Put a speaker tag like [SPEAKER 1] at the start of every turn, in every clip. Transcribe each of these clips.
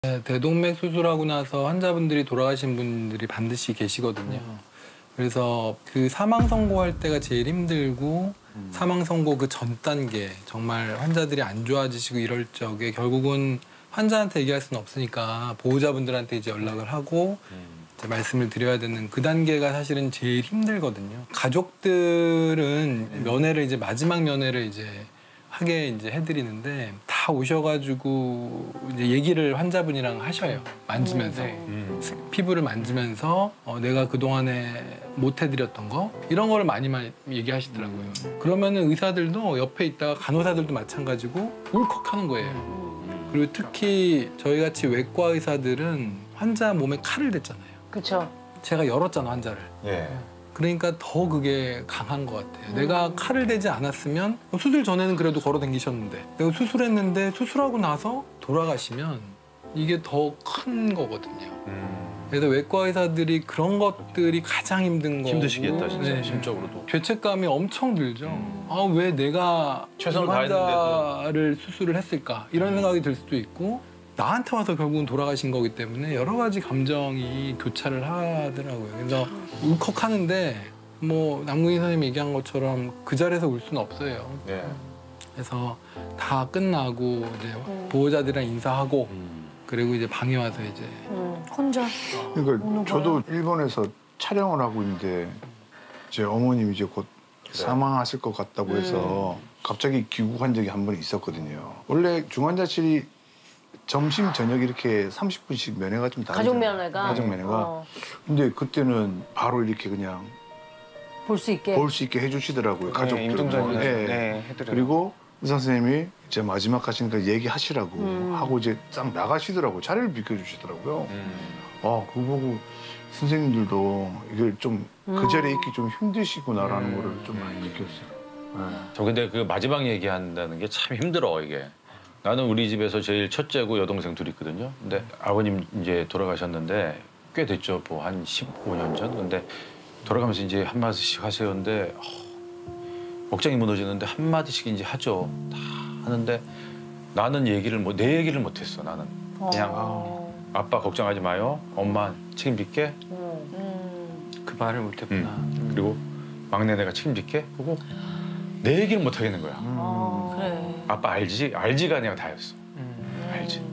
[SPEAKER 1] 네, 대동맥 수술하고 나서 환자분들이 돌아가신 분들이 반드시 계시거든요. 그래서 그 사망 선고할 때가 제일 힘들고 사망 선고 그 전 단계 정말 환자들이 안 좋아지시고 이럴 적에 결국은 환자한테 얘기할 수는 없으니까 보호자분들한테 이제 연락을 하고 이제 말씀을 드려야 되는 그 단계가 사실은 제일 힘들거든요. 가족들은 면회를 이제 마지막 면회를 이제 하게 이제 해드리는데 다 오셔가지고 이제 얘기를 환자분이랑 하셔요. 만지면서 피부를 만지면서 내가 그 동안에 못 해드렸던 거 이런 거를 많이 얘기하시더라고요. 그러면은 의사들도 옆에 있다가 간호사들도 마찬가지고 울컥하는 거예요. 그리고 특히 저희 같이 외과 의사들은 환자 몸에 칼을 댔잖아요.
[SPEAKER 2] 그렇죠.
[SPEAKER 1] 제가 열었잖아 환자를.
[SPEAKER 3] 예.
[SPEAKER 1] 그러니까 더 그게 강한 것 같아요. 내가 칼을 대지 않았으면 수술 전에는 그래도 걸어 다니셨는데 내가 수술했는데 수술하고 나서 돌아가시면 이게 더 큰 거거든요. 그래서 외과 의사들이 그런 것들이 가장 힘든 거고
[SPEAKER 3] 힘드시겠다 진짜
[SPEAKER 1] 네.
[SPEAKER 3] 심적으로도.
[SPEAKER 1] 죄책감이 엄청 들죠. 아, 왜 내가
[SPEAKER 3] 최선을
[SPEAKER 1] 환자를 수술을 했을까 이런 생각이 들 수도 있고 나한테 와서 결국은 돌아가신 거기 때문에 여러 가지 감정이 교차를 하더라고요. 그래서 울컥하는데 뭐 남궁희 선생님이 얘기한 것처럼 그 자리에서 울 수는 없어요.
[SPEAKER 3] 예.
[SPEAKER 1] 그래서 다 끝나고 이제 보호자들이랑 인사하고 그리고 이제 방에 와서 이제
[SPEAKER 2] 혼자.
[SPEAKER 4] 그러니까 저도 일본에서 촬영을 하고 있는데 제 어머님이 이제 곧 사망하실 것 같다고 해서 갑자기 귀국한 적이 한 번 있었거든요. 원래 중환자실이 점심 저녁 이렇게 30분씩 면회가 좀 다르잖아요.
[SPEAKER 2] 가족 면회가.
[SPEAKER 4] 가족 면회가. 근데 그때는 바로 이렇게 그냥
[SPEAKER 2] 볼 수 있게.
[SPEAKER 4] 볼 수 있게 해주시더라고요. 가족들.
[SPEAKER 5] 임종전이나 네, 해드려요.
[SPEAKER 4] 그리고 의사 선생님이 이제 마지막 하시니까 얘기하시라고 하고 이제 딱 나가시더라고요. 자리를 비켜주시더라고요. 아, 그거 보고 선생님들도 이게 좀 그 자리에 있기 좀 힘드시구나라는 거를 좀 많이 느꼈어요. 네.
[SPEAKER 3] 저 근데 그 마지막 얘기한다는 게 참 힘들어 이게. 나는 우리 집에서 제일 첫째고 여동생 둘이 있거든요. 근데 아버님 이제 돌아가셨는데 꽤 됐죠. 뭐 한 15년 전. 근데 돌아가면서 이제 한마디씩 하세요인데 억장이 무너지는데 한마디씩 이제 하죠. 다 하는데 나는 내 얘기를 못했어. 나는 그냥 아빠 걱정하지 마요. 엄마 책임질게.
[SPEAKER 5] 그 말을 못했구나.
[SPEAKER 3] 그리고 막내 내가 책임질게. 그리고 내 얘기를 못 하겠는 거야.
[SPEAKER 2] 그래.
[SPEAKER 3] 아빠 알지? 알지가 그냥 다였어. 알지.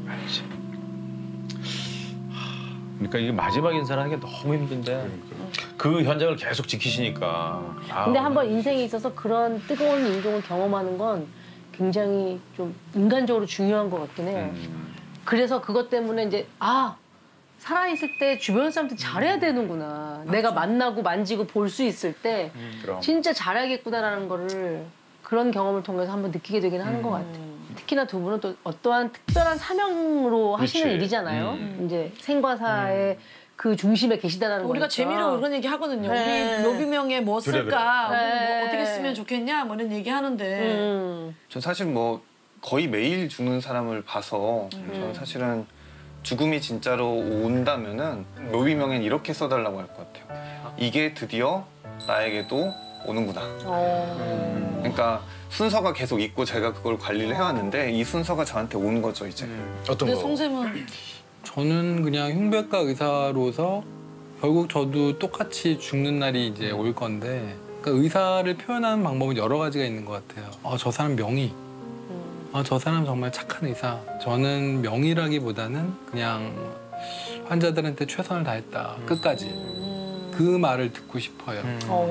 [SPEAKER 3] 그러니까 이게 마지막 인사라는 게 너무 힘든데 그 현장을 계속 지키시니까.
[SPEAKER 2] 근데 한번 인생에 있어서 그런 뜨거운 인종을 경험하는 건 굉장히 좀 인간적으로 중요한 것 같긴 해요. 그래서 그것 때문에 이제 살아있을 때 주변 사람들 잘해야 되는구나. 내가 만나고 만지고 볼 수 있을 때
[SPEAKER 3] 그럼.
[SPEAKER 2] 진짜 잘해야겠구나라는 거를 그런 경험을 통해서 한번 느끼게 되긴 하는 것 같아요. 특히나 두 분은 또 어떠한 특별한 사명으로 하시는
[SPEAKER 3] 그렇지.
[SPEAKER 2] 일이잖아요. 이제 생과사의 그 중심에 계시다는 거.
[SPEAKER 6] 우리가 재미로 그런 얘기 하거든요.
[SPEAKER 2] 네.
[SPEAKER 6] 우리 묘비명에 뭐 쓸까,
[SPEAKER 2] 그래.
[SPEAKER 6] 뭐 어떻게 쓰면 좋겠냐, 뭐 이런 얘기 하는데.
[SPEAKER 5] 전 사실 뭐 거의 매일 죽는 사람을 봐서 저는 사실은 죽음이 진짜로 온다면은 묘비명엔 이렇게 써달라고 할 것 같아요. 이게 드디어 나에게도 오는구나. 그러니까 순서가 계속 있고 제가 그걸 관리를 해왔는데 이 순서가 저한테 온 거죠 이제.
[SPEAKER 3] 어떤
[SPEAKER 6] 근데
[SPEAKER 3] 거?
[SPEAKER 6] 송쌤은
[SPEAKER 1] 저는 그냥 흉부외과 의사로서 결국 저도 똑같이 죽는 날이 이제 올 건데 그러니까 의사를 표현하는 방법은 여러 가지가 있는 것 같아요. 저 사람 명의. 저 사람 정말 착한 의사. 저는 명의라기보다는 그냥 환자들한테 최선을 다했다. 끝까지. 그 말을 듣고 싶어요.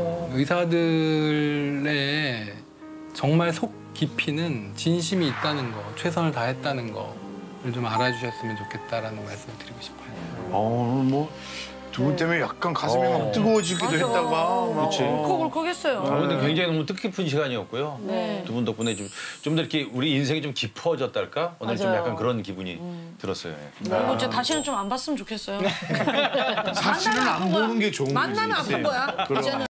[SPEAKER 1] 의사들의 정말 속 깊이는 진심이 있다는 거, 최선을 다했다는 거를 좀 알아주셨으면 좋겠다라는 말씀을 드리고 싶어요.
[SPEAKER 4] 뭐 두 분 때문에 약간 가슴이 막 뜨거워지기도 했다가 막.
[SPEAKER 3] 그렇지.
[SPEAKER 6] 울컥울컥했어요.
[SPEAKER 3] 근데 굉장히 너무 뜻깊은 시간이었고요.
[SPEAKER 2] 네.
[SPEAKER 3] 두 분 덕분에 좀 더 이렇게 우리 인생이 좀 깊어졌달까? 오늘 좀
[SPEAKER 2] 맞아요.
[SPEAKER 3] 약간 그런 기분이 들었어요. 예.
[SPEAKER 6] 그리고 이제 다시는 좀 안 봤으면 좋겠어요.
[SPEAKER 4] 사실은 안 보는 게 좋은 거지.
[SPEAKER 6] 만나면 아픈 거야. 이제는.